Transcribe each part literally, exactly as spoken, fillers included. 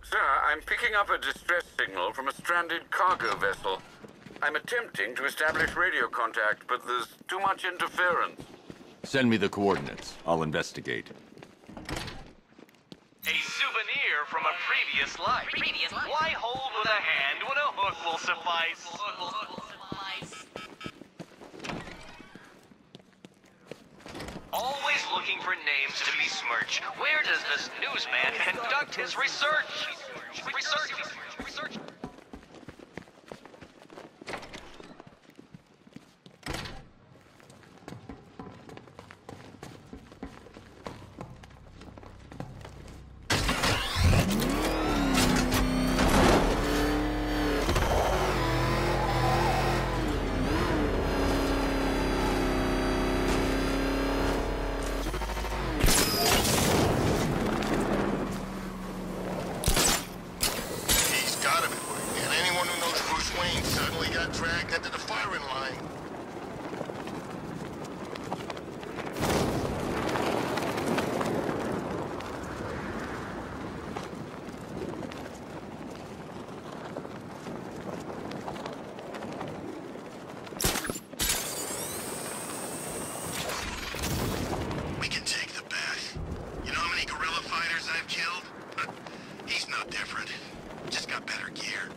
Sir, I'm picking up a distress signal from a stranded cargo vessel. I'm attempting to establish radio contact, but there's too much interference. Send me the coordinates. I'll investigate. A souvenir from a previous life. Previous life. Why hold with a hand when a hook will suffice? Always looking for names to besmirch. Where does this newsman conduct his research? Research. Research. Dragged into the firing line. We can take the bath. You know how many guerrilla fighters I've killed? He's no different. Just got better gear.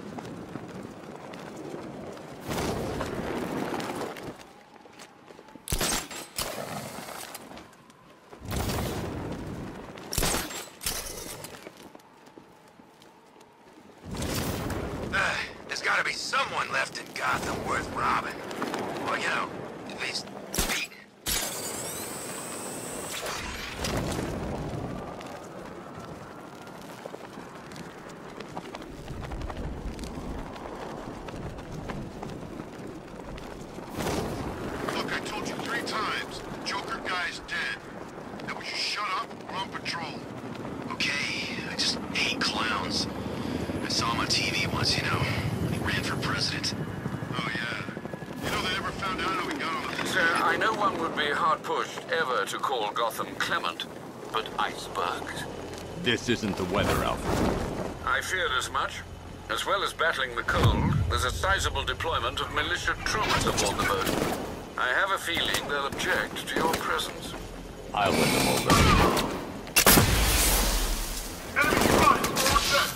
Gotta be someone left in Gotham worth robbing. Or, you know, at least beating. Look, I told you three times. The Joker guy's dead. Now would you shut up? We're on patrol. Okay, I just hate clowns. I saw him on T V once, you know. Ran for president. Oh, yeah. You know they never found out how he got on the... Sir, I know one would be hard-pushed ever to call Gotham clement, but icebergs. This isn't the weather, Alfred. I feared as much. As well as battling the cold, there's a sizable deployment of militia troops aboard the boat. I have a feeling they'll object to your presence. I'll win them over. Enemy front! All set!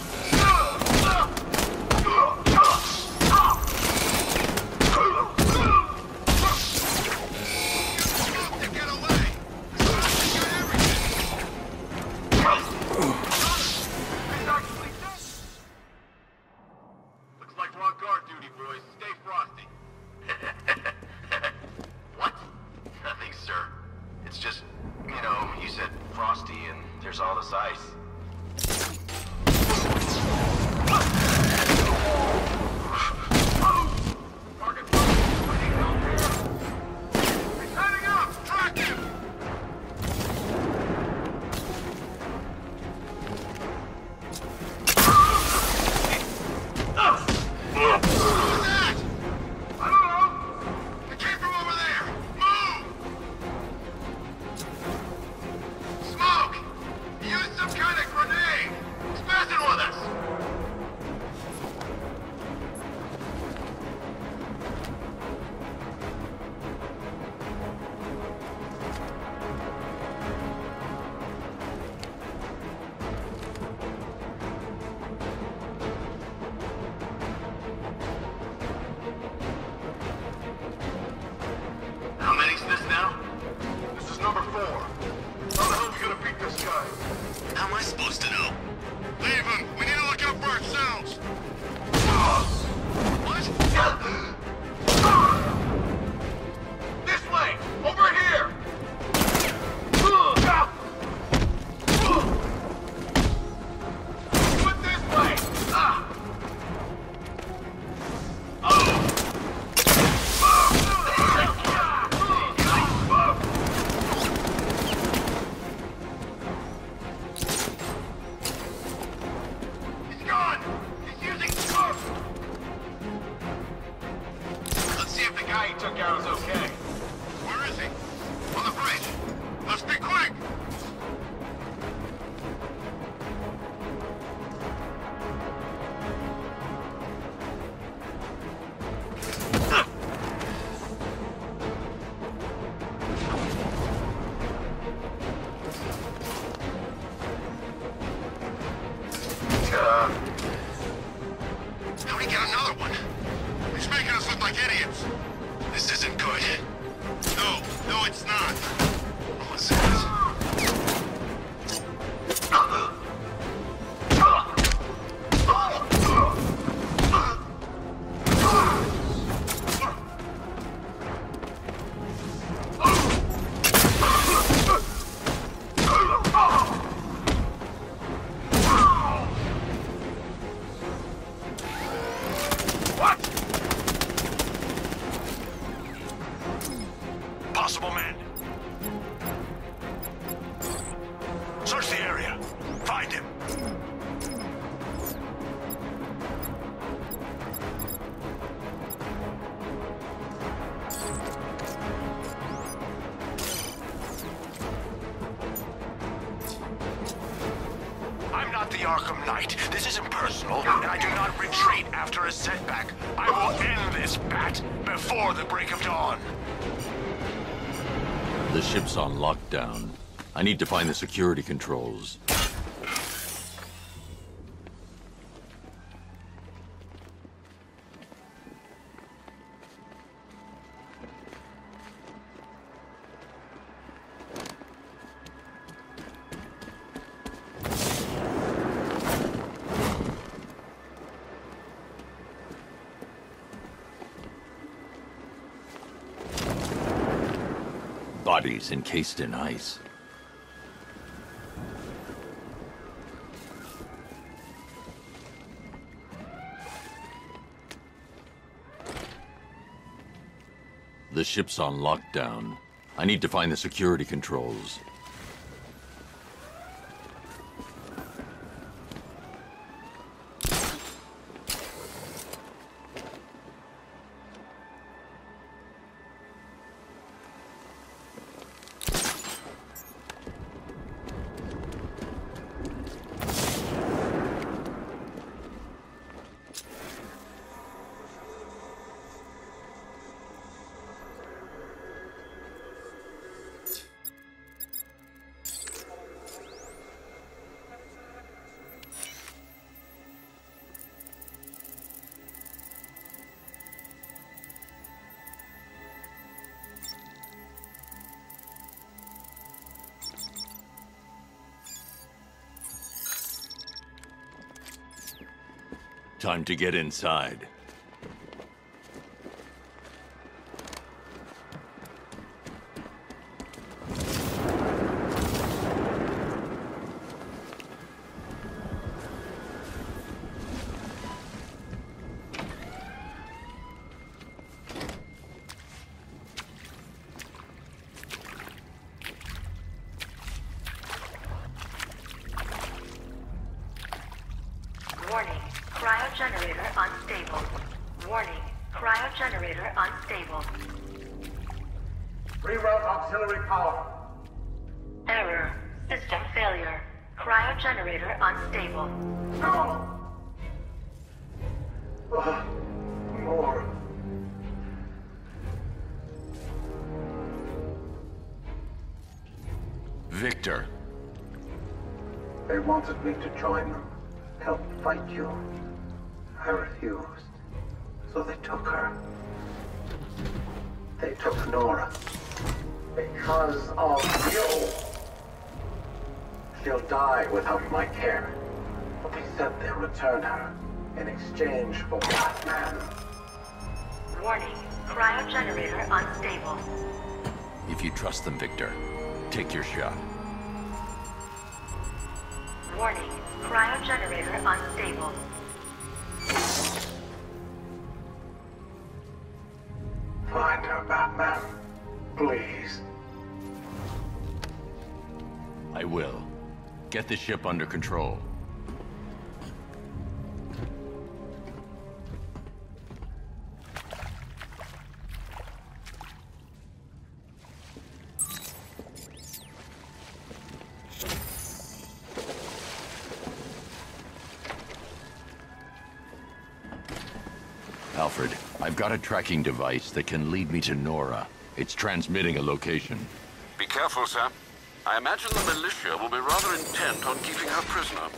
like idiots. This isn't good. No, no, it's not. What's that? Possible man. Search the area. Find him. I'm not the Arkham Knight. This isn't personal, and I do not retreat after a setback. I will end this, Bat, before the break of dawn. The ship's on lockdown. I need to find the security controls. Bodies encased in ice. The ship's on lockdown. I need to find the security controls. Time to get inside. Warning, cryogenerator unstable. Warning, cryogenerator unstable. Reroute auxiliary power. Error, system failure. Cryogenerator unstable. No! Uh, more. Victor. They wanted me to join them. Help fight you. I refused. So they took her. They took Nora. Because of you. She'll die without my care. But they said they'll return her in exchange for Batman. Warning, cryogenerator unstable. If you trust them, Victor, take your shot. Warning, cryogenerator unstable. Find her, Batman. Please. I will. Get the ship under control. Alfred, I've got a tracking device that can lead me to Nora. It's transmitting a location. Be careful, sir. I imagine the militia will be rather intent on keeping her prisoner.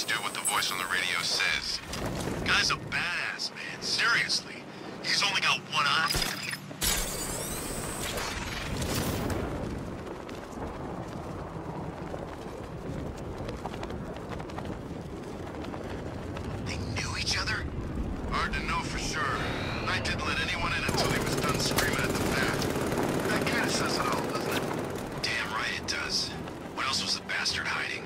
just do what the voice on the radio says. Guy's a badass, man. Seriously. He's only got one eye. They knew each other? Hard to know for sure. Knight didn't let anyone in until he was done screaming at the bat. That kind of says it all, doesn't it? Damn right it does. What else was the bastard hiding?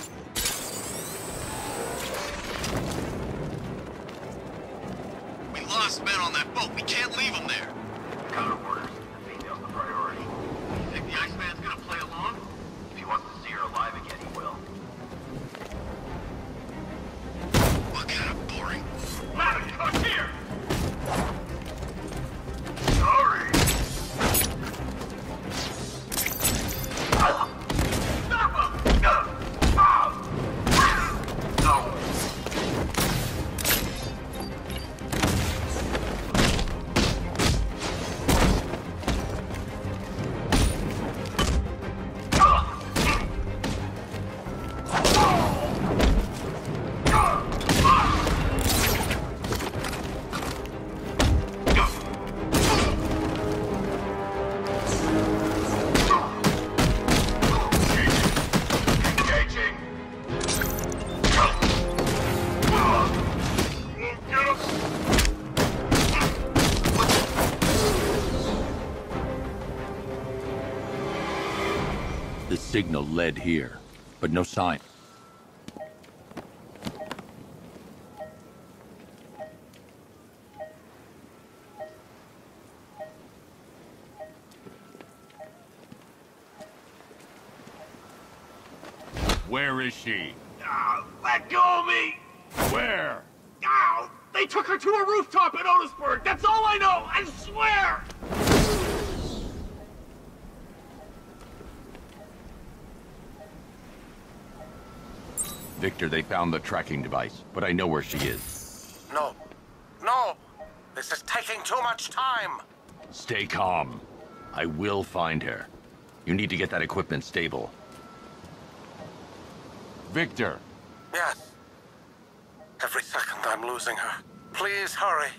We lost men on that boat. We can't leave them there. Counter orders. The female's the priority. You think the Iceman's gonna play along? If he wants to see her alive again, he will. What kind of boring? Madam, come here! Sorry! Stop him! No! The signal led here, but no sign. Where is she? Ah, let go of me! Where? Ah, they took her to a rooftop in Otisburg! That's all I know! I swear! Victor, they found the tracking device, but I know where she is. No. No! This is taking too much time! Stay calm. I will find her. You need to get that equipment stable. Victor! Yes. Every second I'm losing her. Please hurry.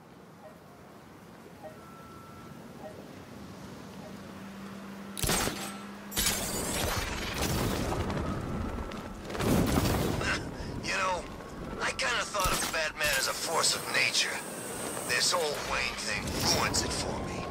You know, I kind of thought of Batman as a force of nature. This whole Wayne thing ruins it for me.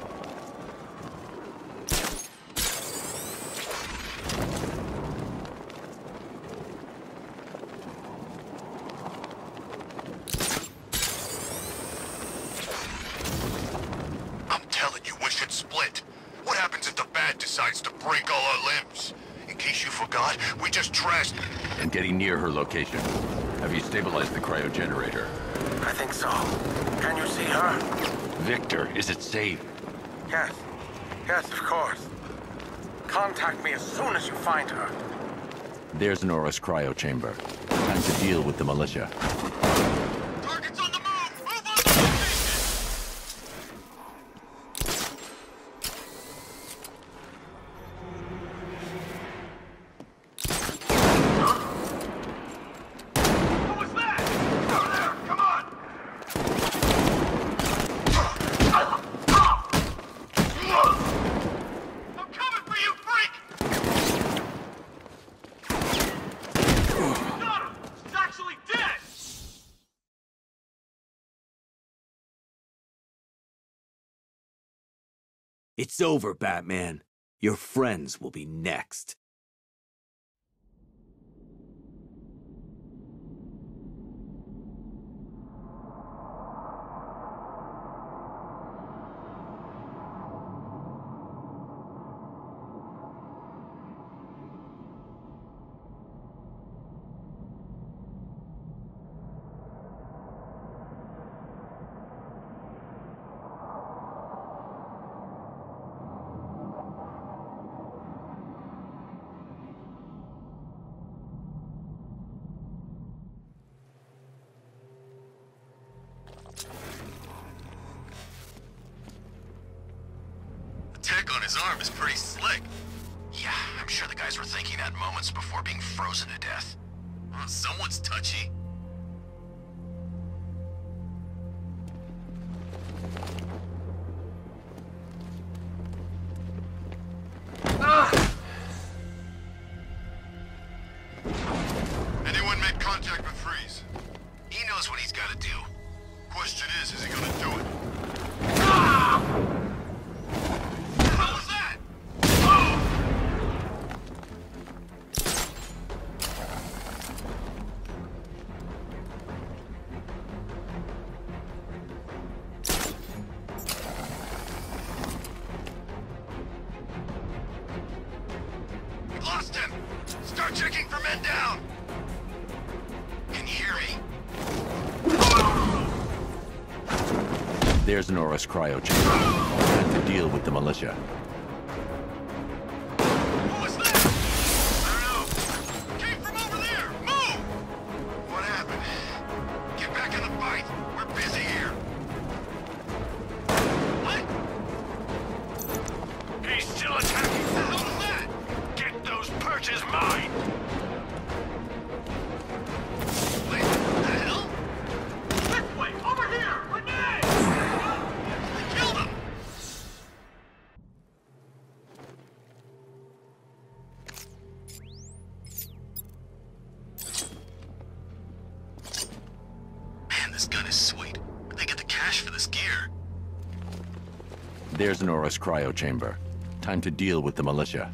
I'm telling you, we should split. What happens if the Bat decides to break all our limbs? In case you forgot, we just trashed... I'm getting near her location. Have you stabilized the cryogenerator? I think so. Can you see her? Victor, is it safe? Yes. Yes, of course. Contact me as soon as you find her. There's Nora's cryo chamber. Time to deal with the militia. Target's on the move! Move on the location! What was that? Over there! Come on! I'm coming for you, freak! Got him! He's actually dead! It's over, Batman. Your friends will be next. Tech on his arm is pretty slick. Yeah, I'm sure the guys were thinking that moments before being frozen to death. Well, someone's touchy. Anyone made contact with Freeze? He knows what he's got to do. Question is, is he gonna do it? Ah! What was that? Oh! We lost him! Start checking for men down! Can you hear me? There's an Oris cryo chamber. Time to deal with the militia. What was that? I don't know. Came from over there! Move! What happened? Get back in the fight! We're busy here! What? He's still attacking. What the hell was that? Get those perches mine! Wait, what the hell? This way! Over here! Grenade! They killed him! Man, this gun is sweet. Where'd they get the cash for this gear? There's an Oris cryo chamber. Time to deal with the militia.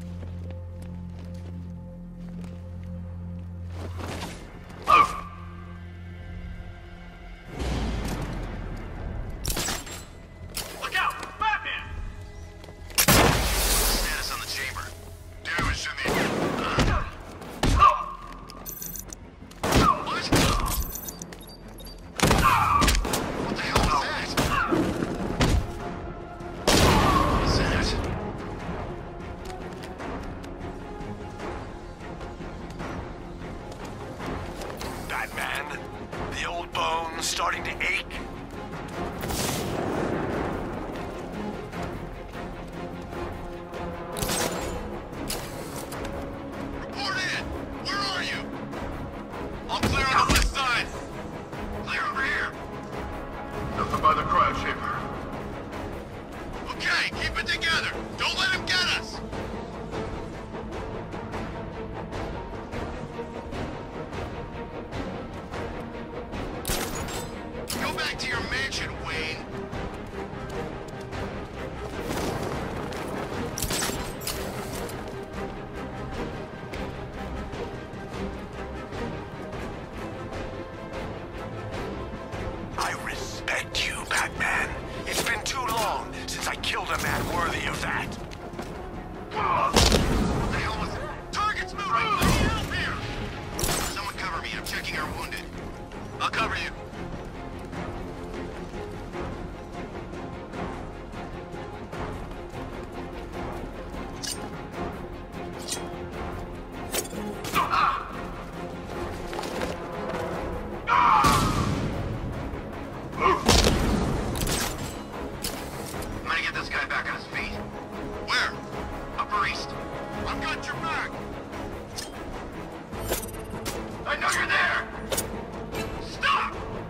Look out! Batman! Status on the chamber. Damage in the... Uh, what? What the hell was that? What is that? Batman? The old bones starting to ache? Report in! Where are you? All clear on the west side. Clear over here. Nothing by the cryo chamber. Okay, keep it together. Don't let him get us. Go back to your mansion, Wayne. I respect you, Batman. It's been too long since I killed a man worthy of that. What the hell was that? Target's moving! I need help here! Someone cover me. I'm checking our wounded. I'll cover you. Ah! I'm gonna get this guy back on his feet. Where? Upper East. I've got your back. I know you're there. Stop!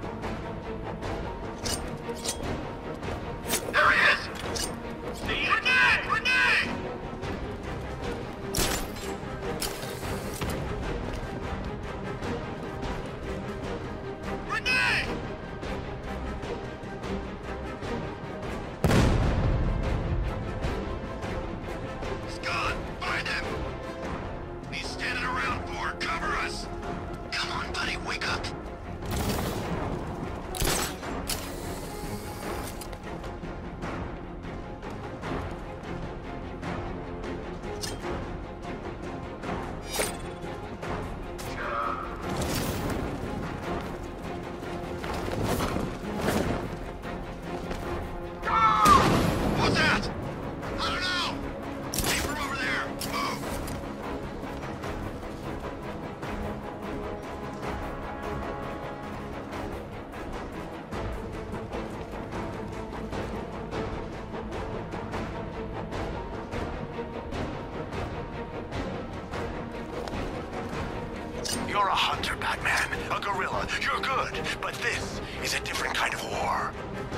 hunter, Batman. A guerrilla. You're good. But this is a different kind of war.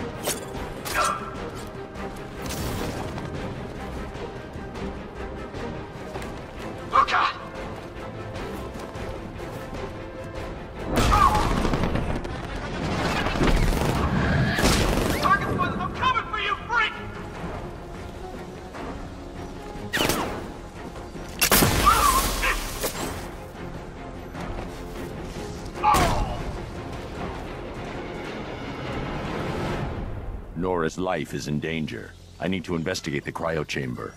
Look out! I'm coming for you, freak! Nora's life is in danger. I need to investigate the cryo chamber.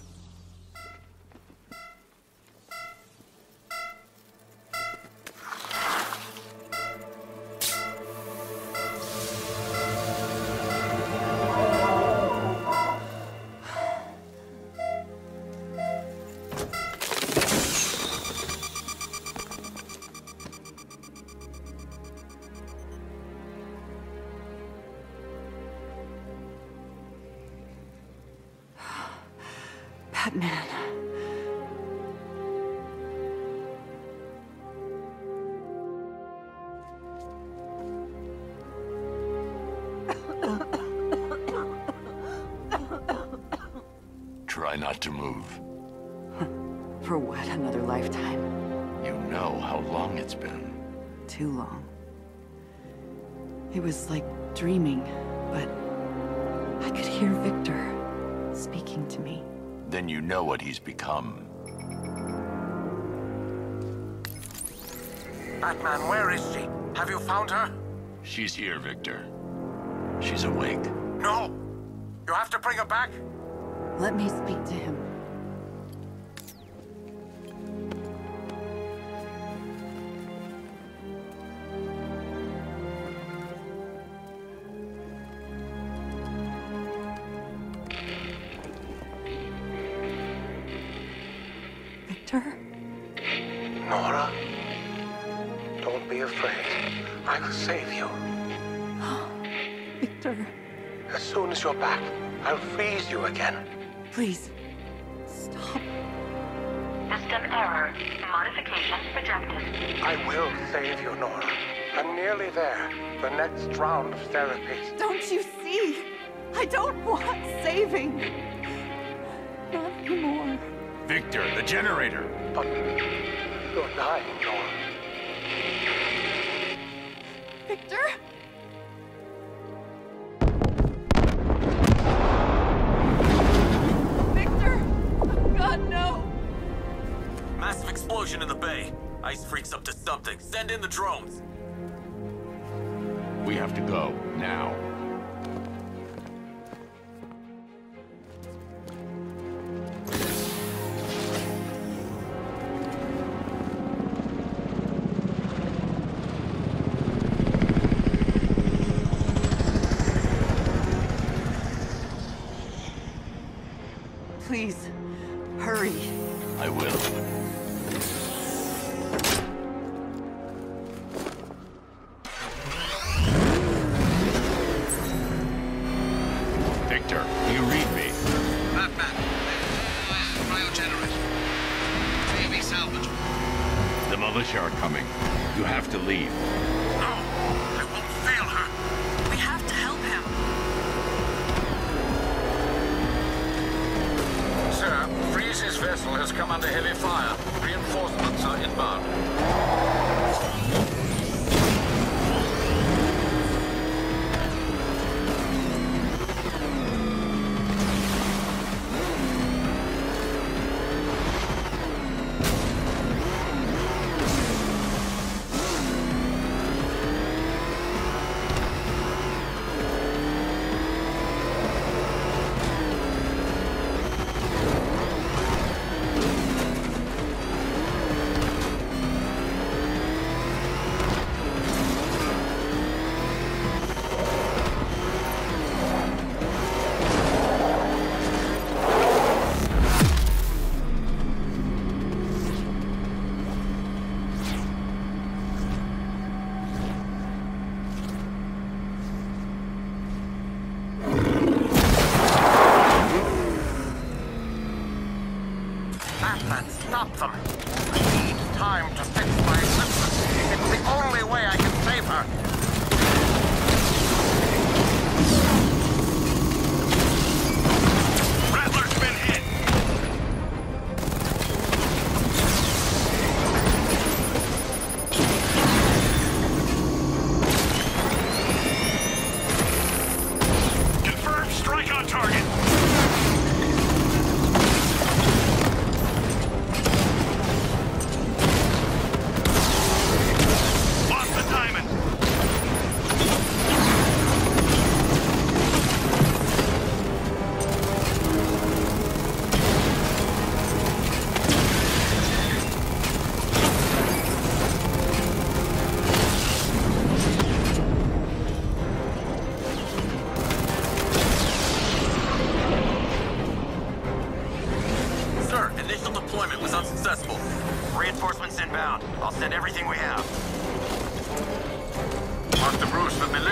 Batman. Try not to move. For what, another lifetime? You know how long it's been. Too long. It was like dreaming, but I could hear Victor speaking to me. Then you know what he's become. Batman, where is she? Have you found her? She's here, Victor. She's awake. No! You have to bring her back! Let me speak to him. Victor? Nora, don't be afraid. I will save you. Victor, As soon as you're back, I'll freeze you again. please, stop. System error. Modification rejected. I will save you, Nora. I'm nearly there. The next round of therapy. Don't you see? I don't want saving. Not anymore. Victor, the generator! But you're dying, Nora. Victor? Victor! Oh, God, no! Massive explosion in the bay. Ice freaks up to something. Send in the drones. We have to go, now. Please, hurry. I will. Victor, do you read me? Batman, cryogenerator. Maybe salvageable. The militia are coming. You have to leave. No, I won't fail her. We have to help him. Sir, Freeze's vessel has come under heavy fire. Reinforcements are inbound.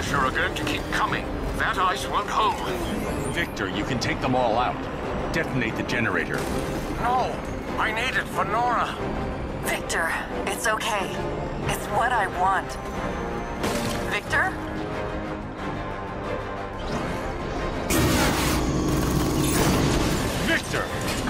pressure are going to keep coming. That ice won't hold. Victor, you can take them all out. Detonate the generator. No! I need it for Nora! Victor, it's okay. It's what I want. Victor? Victor!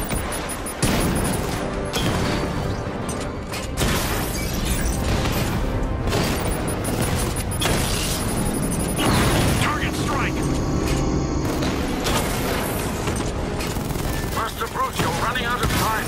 Target strike! Master Bruce, you're running out of time.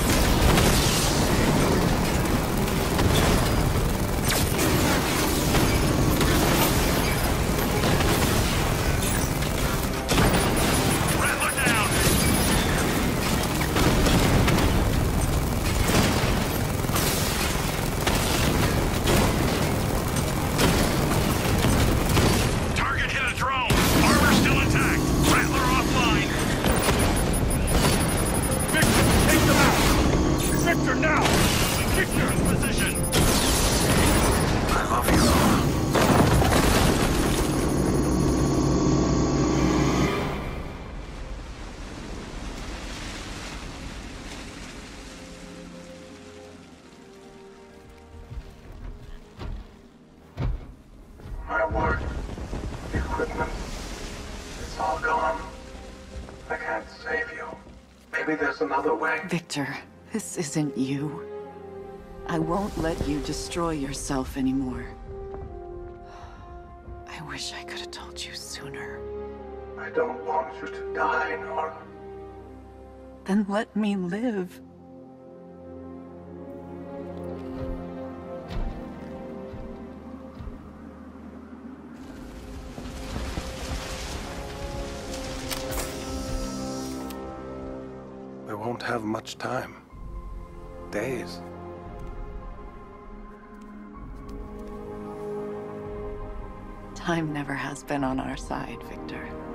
My work, the equipment, it's all gone. I can't save you. Maybe there's another way. Victor, this isn't you. I won't let you destroy yourself anymore. I wish I could have told you sooner. I don't want you to die, Nora. Then let me live. We won't have much time. Days. Time never has been on our side, Victor.